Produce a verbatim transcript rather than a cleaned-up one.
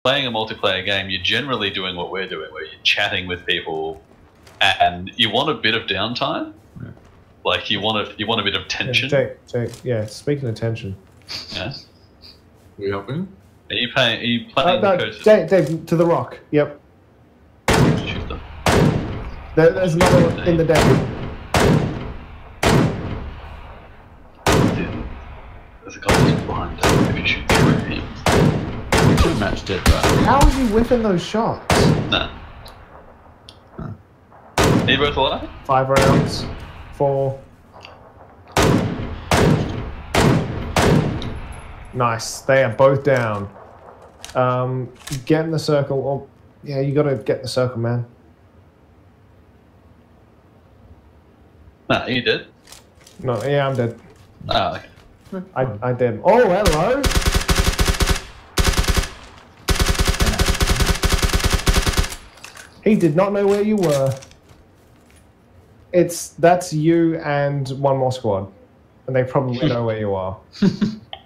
playing a multiplayer game, you're generally doing what we're doing, where you're chatting with people, and you want a bit of downtime. Yeah. Like you want a you want a bit of tension. Yeah, Jake, Jake, yeah. Speaking of tension. Yeah. Are you helping? Are you playing? Are you playing Uh, no, the coast? Dave, Dave, to the rock. Yep. Shoot them. There, there's another one in the deck. There's a guy who's behind us. If you shoot through him. You should have matched it, but... How are you whipping those shots? Nah. Huh. Are you both alive? Five rounds. Four. Nice. They are both down. Um, get in the circle. Oh, yeah, you gotta get in the circle, man. Nah, you did? No, yeah, I'm dead. Ah, okay. I, I did. Oh, hello! He did not know where you were. It's, that's you and one more squad. And they probably know where you are.